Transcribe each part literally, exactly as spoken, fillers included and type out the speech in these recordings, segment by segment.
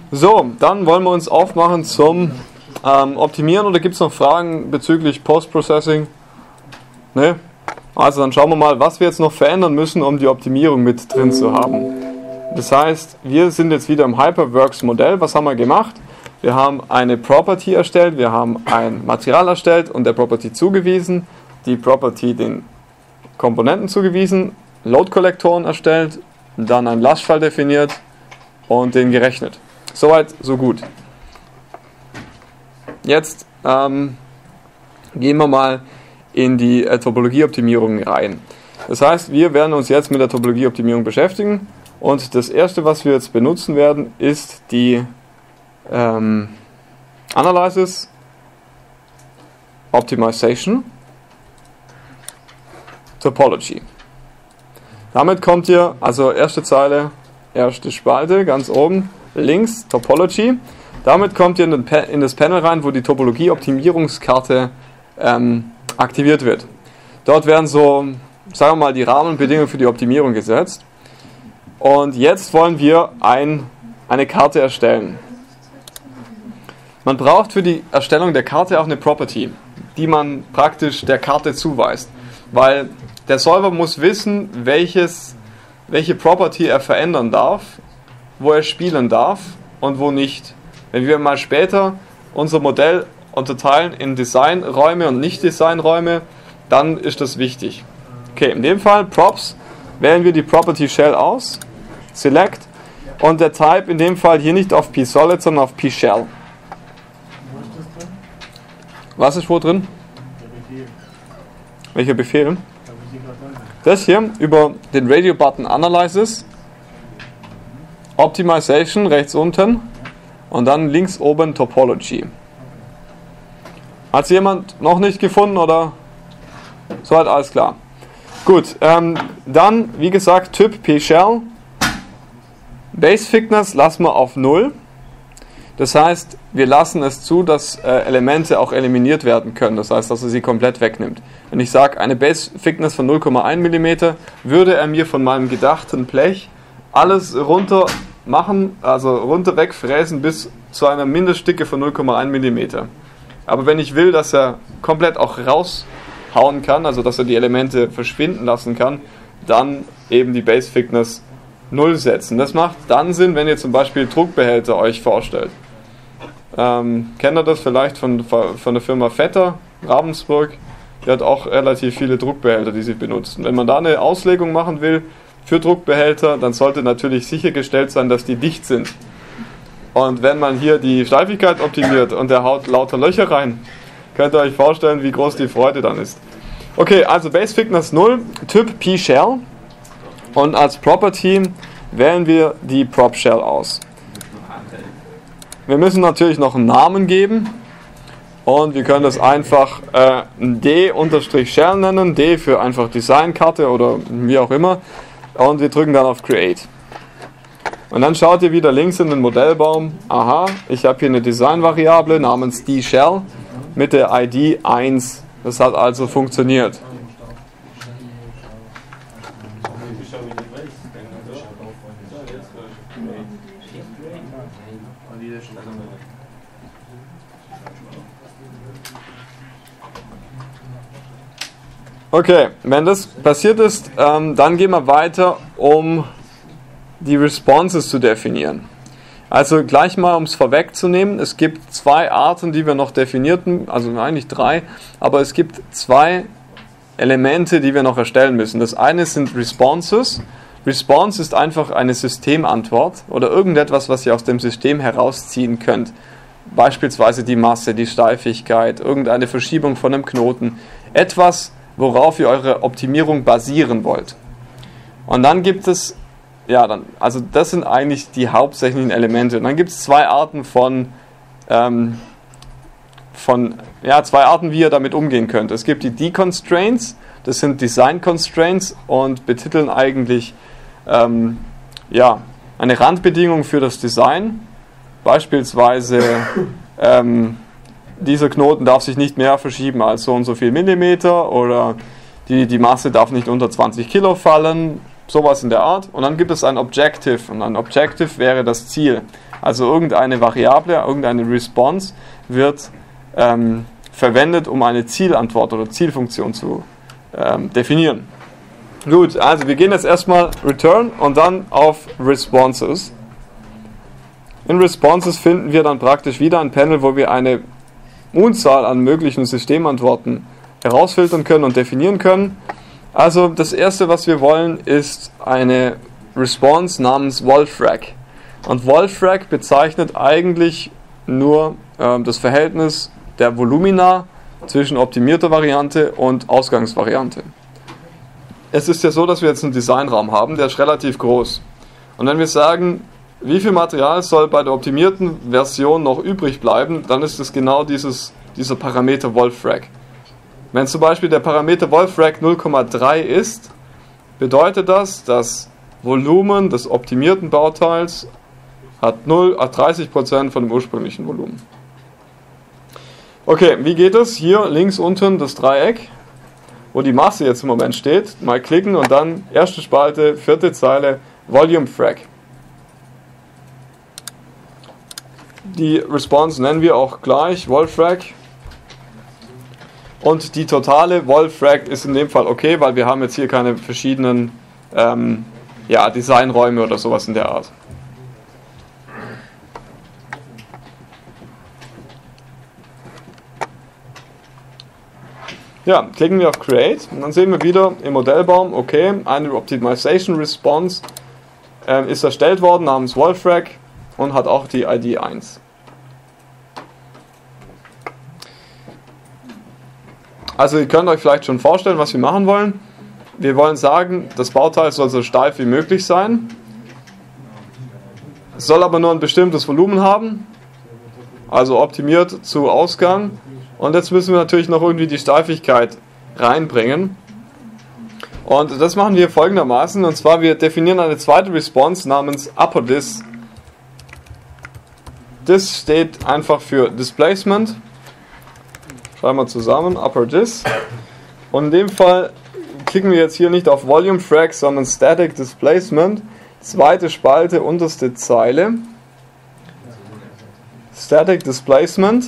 So, dann wollen wir uns aufmachen zum ähm, Optimieren, oder gibt es noch Fragen bezüglich Post-Processing? Ne? Also dann schauen wir mal, was wir jetzt noch verändern müssen, um die Optimierung mit drin zu haben. Das heißt, wir sind jetzt wieder im HyperWorks-Modell. Was haben wir gemacht? Wir haben eine Property erstellt, wir haben ein Material erstellt und der Property zugewiesen, die Property den Komponenten zugewiesen, Load-Kollektoren erstellt, dann einen Lastfall definiert und den gerechnet. Soweit, so gut. Jetzt ähm, gehen wir mal in die äh, Topologieoptimierung rein. Das heißt, wir werden uns jetzt mit der Topologieoptimierung beschäftigen und das erste, was wir jetzt benutzen werden, ist die ähm, Analysis Optimization Topology. Damit kommt ihr, also erste Zeile, erste Spalte, ganz oben, links, Topology. Damit kommt ihr in, den in das Panel rein, wo die Topologie-Optimierungskarte ähm, aktiviert wird. Dort werden so, sagen wir mal, die Rahmenbedingungen für die Optimierung gesetzt. Und jetzt wollen wir ein, eine Karte erstellen. Man braucht für die Erstellung der Karte auch eine Property, die man praktisch der Karte zuweist. Weil der Solver muss wissen, welches, welche Property er verändern darf, wo er spielen darf und wo nicht. Wenn wir mal später unser Modell unterteilen in Designräume und Nicht-Designräume, dann ist das wichtig. Okay, in dem Fall Props wählen wir die Property Shell aus, Select, und der Type in dem Fall hier nicht auf pSolid, sondern auf pShell. Was ist wo drin? Welcher Befehl? Das hier über den Radio-Button Analysis, Optimization rechts unten und dann links oben Topology. Hat es jemand noch nicht gefunden oder? Soweit alles klar. Gut, ähm, dann wie gesagt Typ pShell. Base Thickness lassen wir auf null. Das heißt, wir lassen es zu, dass äh, Elemente auch eliminiert werden können. Das heißt, dass er sie komplett wegnimmt. Wenn ich sage, eine Base Thickness von null Komma eins Millimeter, würde er mir von meinem gedachten Blech alles runter machen, also runter wegfräsen bis zu einer Mindestdicke von null Komma eins Millimeter. Aber wenn ich will, dass er komplett auch raushauen kann, also dass er die Elemente verschwinden lassen kann, dann eben die Base Thickness null setzen. Das macht dann Sinn, wenn ihr zum Beispiel Druckbehälter euch vorstellt. Ähm, kennt ihr das vielleicht von, von der Firma Vetter, Ravensburg? Die hat auch relativ viele Druckbehälter, die sie benutzen. Wenn man da eine Auslegung machen will für Druckbehälter, dann sollte natürlich sichergestellt sein, dass die dicht sind. Und wenn man hier die Steifigkeit optimiert und der haut lauter Löcher rein, könnt ihr euch vorstellen, wie groß die Freude dann ist. Okay, also Base Thickness null, Typ pShell. Und als Property wählen wir die Prop Shell aus. Wir müssen natürlich noch einen Namen geben. Und wir können das einfach äh, D-Shell nennen. D für einfach Designkarte oder wie auch immer. Und wir drücken dann auf Create. Und dann schaut ihr wieder links in den Modellbaum. Aha, ich habe hier eine Design-Variable namens D-Shell mit der I D eins. Das hat also funktioniert. Okay, wenn das passiert ist, ähm, dann gehen wir weiter, um die Responses zu definieren. Also gleich mal, um es vorwegzunehmen, es gibt zwei Arten, die wir noch definierten, also eigentlich drei, aber es gibt zwei Elemente, die wir noch erstellen müssen. Das eine sind Responses. Response ist einfach eine Systemantwort oder irgendetwas, was ihr aus dem System herausziehen könnt. Beispielsweise die Masse, die Steifigkeit, irgendeine Verschiebung von einem Knoten. Etwas, worauf ihr eure Optimierung basieren wollt. Und dann gibt es, ja, dann, also das sind eigentlich die hauptsächlichen Elemente. Und dann gibt es zwei Arten von, ähm, von, ja, zwei Arten, wie ihr damit umgehen könnt. Es gibt die D-Constraints, das sind Design-Constraints und betiteln eigentlich, ähm, ja, eine Randbedingung für das Design. Beispielsweise, ähm, dieser Knoten darf sich nicht mehr verschieben als so und so viel Millimeter oder die, die Masse darf nicht unter zwanzig Kilo fallen sowas in der Art. Und dann gibt es ein Objective. Und ein Objective wäre das Ziel. Also irgendeine Variable, irgendeine Response wird ähm, verwendet, um eine Zielantwort oder Zielfunktion zu ähm, definieren. Gut, also wir gehen jetzt erstmal Return und dann auf Responses. In Responses finden wir dann praktisch wieder ein Panel, wo wir eine Unzahl an möglichen Systemantworten herausfiltern können und definieren können. Also das erste, was wir wollen, ist eine Response namens Wolfrag. Und Wolfrag bezeichnet eigentlich nur äh, das Verhältnis der Volumina zwischen optimierter Variante und Ausgangsvariante. Es ist ja so, dass wir jetzt einen Designraum haben, der ist relativ groß. Und wenn wir sagen, wie viel Material soll bei der optimierten Version noch übrig bleiben, dann ist es genau dieses, dieser Parameter Wolfrag. Wenn zum Beispiel der Parameter Wolfrag null Komma drei ist, bedeutet das, das Volumen des optimierten Bauteils hat null, dreißig Prozent von dem ursprünglichen Volumen. Okay, wie geht es? Hier links unten das Dreieck, wo die Masse jetzt im Moment steht. Mal klicken und dann erste Spalte, vierte Zeile, Volume Frag. Die Response nennen wir auch gleich Wolfrag. Und die totale Wolfrag ist in dem Fall okay, weil wir haben jetzt hier keine verschiedenen ähm, ja, Designräume oder sowas in der Art. Ja, klicken wir auf Create und dann sehen wir wieder im Modellbaum, okay, eine Optimization Response äh, ist erstellt worden namens Wolfrag und hat auch die I D eins. Also ihr könnt euch vielleicht schon vorstellen, was wir machen wollen. Wir wollen sagen, das Bauteil soll so steif wie möglich sein, soll aber nur ein bestimmtes Volumen haben, also optimiert zu Ausgang. Und jetzt müssen wir natürlich noch irgendwie die Steifigkeit reinbringen. Und das machen wir folgendermaßen, und zwar wir definieren eine zweite Response namens UpperDis. Dis steht einfach für Displacement. Schreiben wir zusammen, UpperDis. Und in dem Fall klicken wir jetzt hier nicht auf Volume Frag, sondern Static Displacement. Zweite Spalte, unterste Zeile. Static Displacement.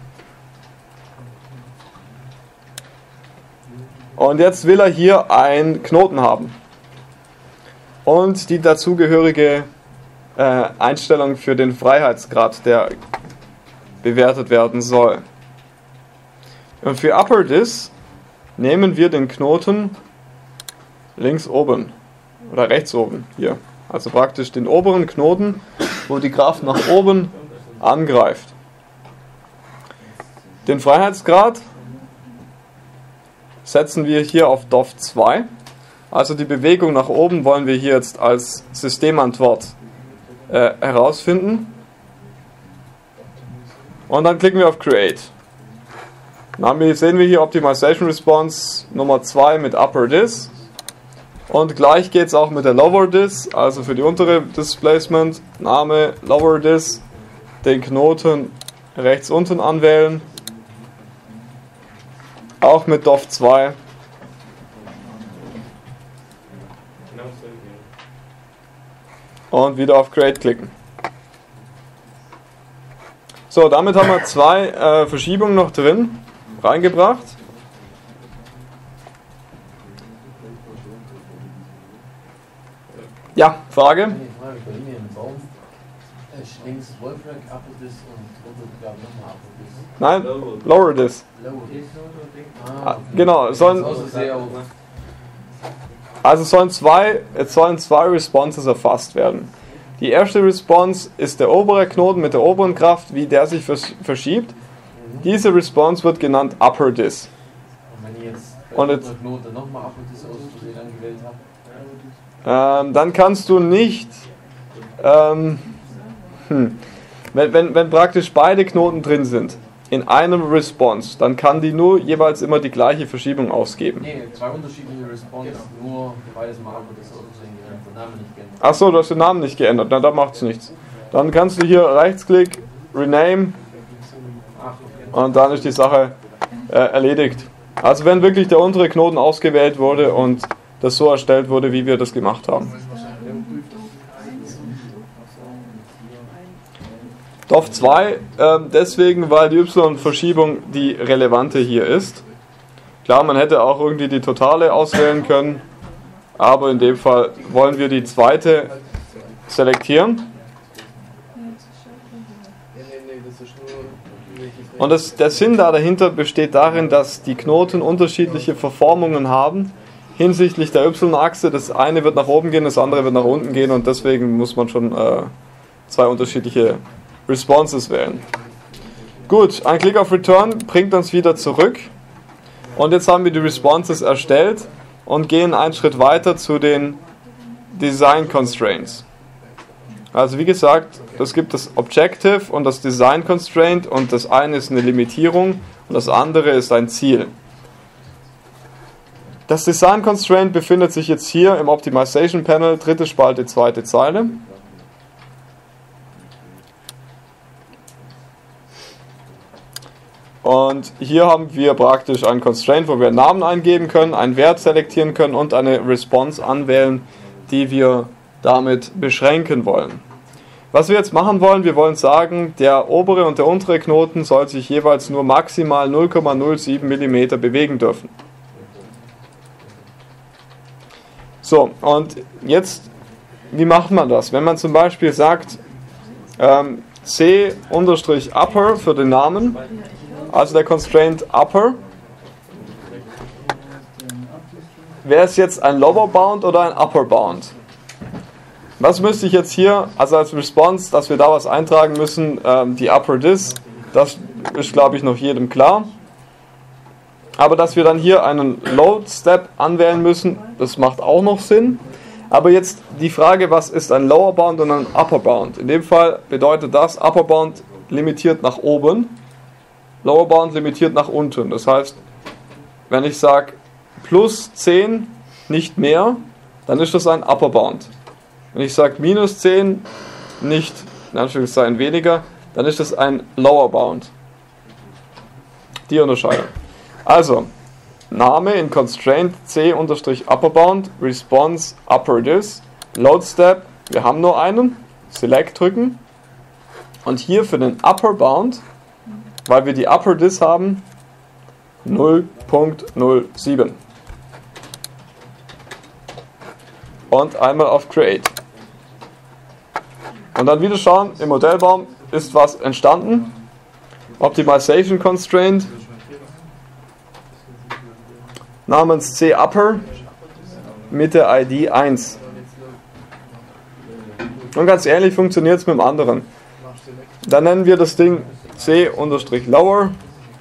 Und jetzt will er hier einen Knoten haben. Und die dazugehörige äh, Einstellung für den Freiheitsgrad, der bewertet werden soll. Und für UpperDis nehmen wir den Knoten links oben oder rechts oben hier. Also praktisch den oberen Knoten, wo die Kraft nach oben angreift. Den Freiheitsgrad setzen wir hier auf D O F zwei. Also die Bewegung nach oben wollen wir hier jetzt als Systemantwort äh, herausfinden. Und dann klicken wir auf Create. Dann sehen wir hier Optimization Response Nummer zwei mit UpperDis. Und gleich geht es auch mit der LowerDis, also für die untere Displacement, Name LowerDis, den Knoten rechts unten anwählen. Auch mit D O F zwei. Und wieder auf Create klicken. So, damit haben wir zwei äh, Verschiebungen noch drin, reingebracht. Ja, Frage? Nee, Frage, bei mir im Baum ist links Wolfrag, UpperDis und unten gab nochmal UpperDis. Nein, LowerDis. LowerDis. Ah, genau, es sollen, Also sehr auf. also es sollen zwei, es sollen zwei Responses erfasst werden. Die erste Response ist der obere Knoten mit der oberen Kraft, wie der sich vers verschiebt. Diese Response wird genannt UpperDis. Und wenn ich jetzt Und bei jetzt- der Knote nochmal UpperDis aus Versehen angewählt habe, Ähm, dann kannst du nicht, ähm, hm, wenn, wenn, wenn praktisch beide Knoten drin sind, in einem Response, dann kann die nur jeweils immer die gleiche Verschiebung ausgeben. nee, zwei unterschiedliche Responses, nur beides mal UpperDis aus Versehen geändert, der Name nicht geändert. Achso, du hast den Namen nicht geändert, na, da macht's nichts. Dann kannst du hier Rechtsklick, Rename Ach, okay. und dann ist die Sache äh, erledigt. Also wenn wirklich der untere Knoten ausgewählt wurde und das so erstellt wurde, wie wir das gemacht haben. D O F zwei äh, deswegen, weil die Y-Verschiebung die relevante hier ist. Klar, man hätte auch irgendwie die totale auswählen können, aber in dem Fall wollen wir die zweite selektieren. Und das, der Sinn da dahinter besteht darin, dass die Knoten unterschiedliche Verformungen haben hinsichtlich der Y-Achse. Das eine wird nach oben gehen, das andere wird nach unten gehen und deswegen muss man schon äh, zwei unterschiedliche Responses wählen. Gut, ein Klick auf Return bringt uns wieder zurück und jetzt haben wir die Responses erstellt und gehen einen Schritt weiter zu den Design Constraints. Also wie gesagt, es gibt das Objective und das Design Constraint und das eine ist eine Limitierung und das andere ist ein Ziel. Das Design Constraint befindet sich jetzt hier im Optimization Panel, dritte Spalte, zweite Zeile. Und hier haben wir praktisch ein Constraint, wo wir einen Namen eingeben können, einen Wert selektieren können und eine Response anwählen, die wir damit beschränken wollen. Was wir jetzt machen wollen, wir wollen sagen, der obere und der untere Knoten soll sich jeweils nur maximal null Komma null sieben Millimeter bewegen dürfen. So, und jetzt, wie macht man das? Wenn man zum Beispiel sagt, ähm, C-Upper für den Namen, also der Constraint Upper, wäre es jetzt ein Lower Bound oder ein Upper Bound? Was müsste ich jetzt hier, also als Response, dass wir da was eintragen müssen, ähm, die Upper Dis, das ist glaube ich noch jedem klar. Aber dass wir dann hier einen Load Step anwählen müssen, das macht auch noch Sinn. Aber jetzt die Frage, was ist ein Lower Bound und ein Upper Bound? In dem Fall bedeutet das, Upper Bound limitiert nach oben, Lower Bound limitiert nach unten. Das heißt, wenn ich sage plus zehn, nicht mehr, dann ist das ein Upper Bound. Wenn ich sage minus zehn, nicht, in Anführungszeichen weniger, dann ist das ein Lower Bound. Die Unterscheidung. Also, Name in Constraint C-Upper Bound, Response Upper Dis, Load Step, wir haben nur einen, Select drücken. Und hier für den Upper Bound, weil wir die Upper Dis haben, null Komma null sieben. Und einmal auf Create. Und dann wieder schauen, im Modellbaum ist was entstanden. Optimization Constraint namens C-Upper mit der I D eins. Und ganz ähnlich funktioniert es mit dem anderen. Dann nennen wir das Ding C-Lower.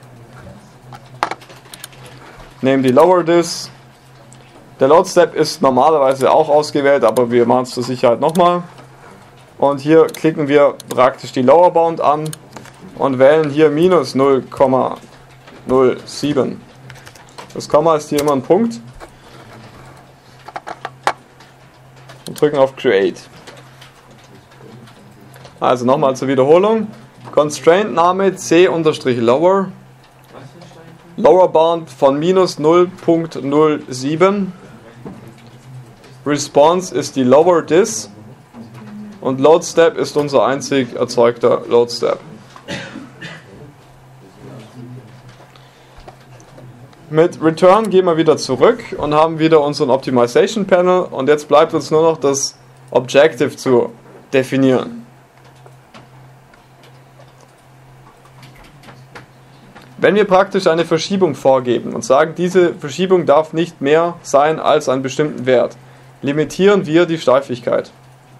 Nehmen die Lower Dis. Der Load Step ist normalerweise auch ausgewählt, aber wir machen es zur Sicherheit nochmal. Und hier klicken wir praktisch die Lower Bound an und wählen hier minus null Komma null sieben. Das Komma ist hier immer ein Punkt. Und drücken auf Create. Also nochmal zur Wiederholung. Constraint-Name C-Lower. Lower Bound von minus null Komma null sieben. Response ist die Lower Dis. Und Load Step ist unser einzig erzeugter Load Step. Mit Return gehen wir wieder zurück und haben wieder unseren Optimization Panel und jetzt bleibt uns nur noch das Objective zu definieren. Wenn wir praktisch eine Verschiebung vorgeben und sagen, diese Verschiebung darf nicht mehr sein als einen bestimmten Wert, limitieren wir die Steifigkeit.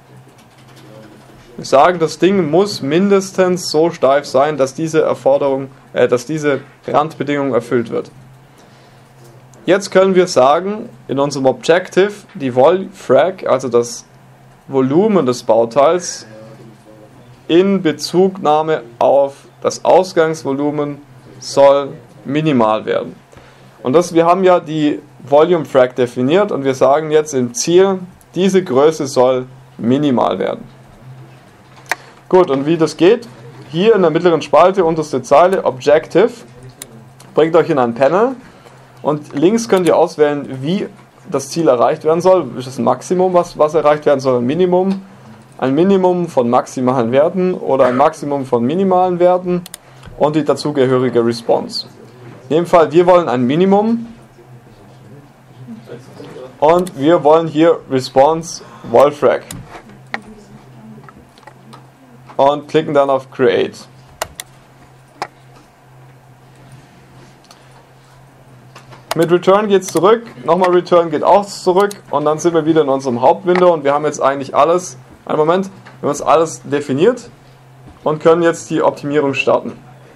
Wir sagen, das Ding muss mindestens so steif sein, dass diese Erforderung, äh, dass diese Randbedingung erfüllt wird. Jetzt können wir sagen, in unserem Objective, die Vol-Frag, also das Volumen des Bauteils, in Bezugnahme auf das Ausgangsvolumen soll minimal werden. Und das, wir haben ja die Volume-Frag definiert und wir sagen jetzt im Ziel, diese Größe soll minimal werden. Gut, und wie das geht, hier in der mittleren Spalte, unterste Zeile, Objective, bringt euch in ein Panel und links könnt ihr auswählen, wie das Ziel erreicht werden soll. Ist es ein Maximum, was, was erreicht werden soll, ein Minimum? Ein Minimum von maximalen Werten oder ein Maximum von minimalen Werten und die dazugehörige Response. In dem Fall, wir wollen ein Minimum und wir wollen hier Response Wolfrag und klicken dann auf Create. Mit Return geht es zurück, nochmal Return geht auch zurück und dann sind wir wieder in unserem Hauptwindow und wir haben jetzt eigentlich alles, einen Moment, wir haben uns alles definiert und können jetzt die Optimierung starten.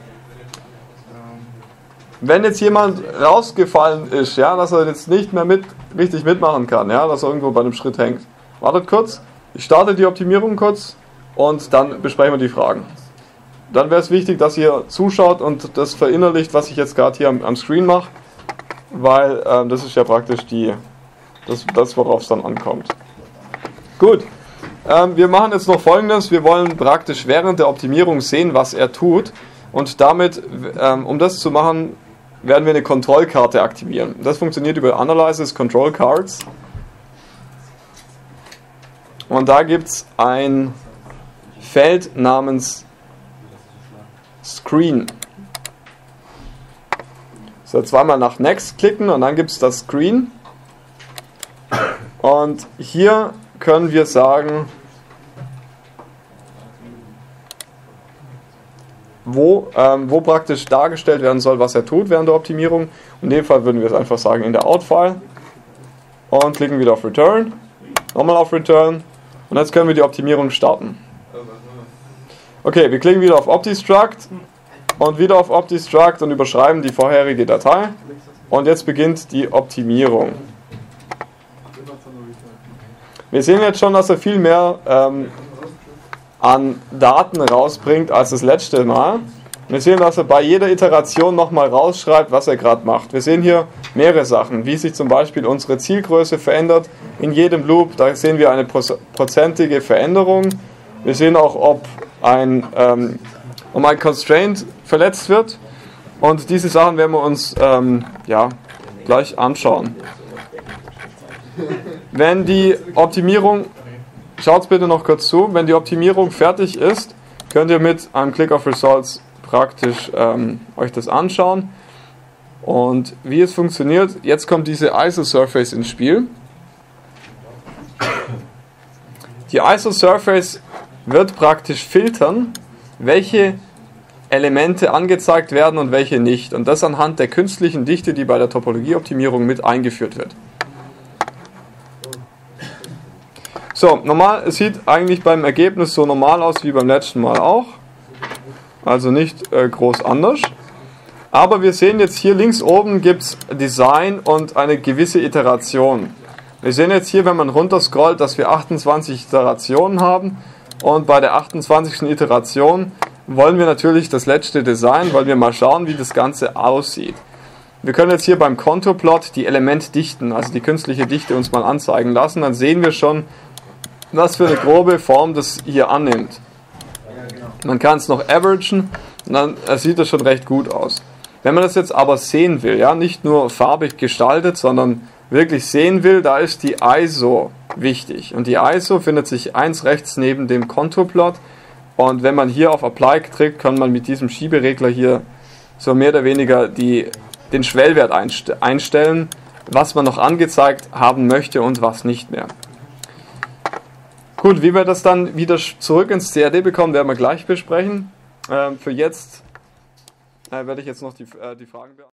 Wenn jetzt jemand rausgefallen ist, ja, dass er jetzt nicht mehr mit, richtig mitmachen kann, ja, dass er irgendwo bei einem Schritt hängt, wartet kurz, ich starte die Optimierung kurz und dann besprechen wir die Fragen. Dann wäre es wichtig, dass ihr zuschaut und das verinnerlicht, was ich jetzt gerade hier am, am Screen mache, weil ähm, das ist ja praktisch die, das, das worauf es dann ankommt. Gut, ähm, wir machen jetzt noch Folgendes, wir wollen praktisch während der Optimierung sehen, was er tut und damit, ähm, um das zu machen, werden wir eine Kontrollkarte aktivieren. Das funktioniert über Analysis Control Cards und da gibt es ein Feld namens Screen. So, zweimal nach Next klicken und dann gibt es das Screen. Und hier können wir sagen, wo, ähm, wo praktisch dargestellt werden soll, was er tut während der Optimierung. In dem Fall würden wir es einfach sagen in der Out-File. Und klicken wieder auf Return. Nochmal auf Return. Und jetzt können wir die Optimierung starten. Okay, wir klicken wieder auf OptiStruct. Und wieder auf OptiStruct und überschreiben die vorherige Datei. Und jetzt beginnt die Optimierung. Wir sehen jetzt schon, dass er viel mehr ähm, an Daten rausbringt als das letzte Mal. Wir sehen, dass er bei jeder Iteration nochmal rausschreibt, was er gerade macht. Wir sehen hier mehrere Sachen, wie sich zum Beispiel unsere Zielgröße verändert. In jedem Loop, da sehen wir eine prozentige Veränderung. Wir sehen auch, ob ein... Ähm, um ein Constraint verletzt wird. Und diese Sachen werden wir uns ähm, ja, gleich anschauen. Wenn die Optimierung, schaut bitte noch kurz zu, wenn die Optimierung fertig ist, könnt ihr mit einem Click auf Results praktisch ähm, euch das anschauen. Und wie es funktioniert, jetzt kommt diese I S O Surface ins Spiel. Die I S O Surface wird praktisch filtern, welche Elemente angezeigt werden und welche nicht. Und das anhand der künstlichen Dichte, die bei der Topologieoptimierung mit eingeführt wird. So, normal, es sieht eigentlich beim Ergebnis so normal aus wie beim letzten Mal auch. Also nicht äh, groß anders. Aber wir sehen jetzt hier links oben gibt es Design und eine gewisse Iteration. Wir sehen jetzt hier, wenn man runterscrollt, dass wir achtundzwanzig Iterationen haben. Und bei der achtundzwanzigsten Iteration wollen wir natürlich das letzte Design, weil wir mal schauen, wie das Ganze aussieht. Wir können jetzt hier beim Kontoplot die Elementdichten, also die künstliche Dichte, uns mal anzeigen lassen. Dann sehen wir schon, was für eine grobe Form das hier annimmt. Man kann es noch averagen und dann sieht das schon recht gut aus. Wenn man das jetzt aber sehen will, ja, nicht nur farbig gestaltet, sondern wirklich sehen will, da ist die I S O wichtig. Und die I S O findet sich eins rechts neben dem Kontoplot. Und wenn man hier auf Apply klickt, kann man mit diesem Schieberegler hier so mehr oder weniger die, den Schwellwert einst- einstellen, was man noch angezeigt haben möchte und was nicht mehr. Gut, wie wir das dann wieder zurück ins C A D bekommen, werden wir gleich besprechen. Ähm, für jetzt äh, werde ich jetzt noch die, äh, die Fragen beantworten.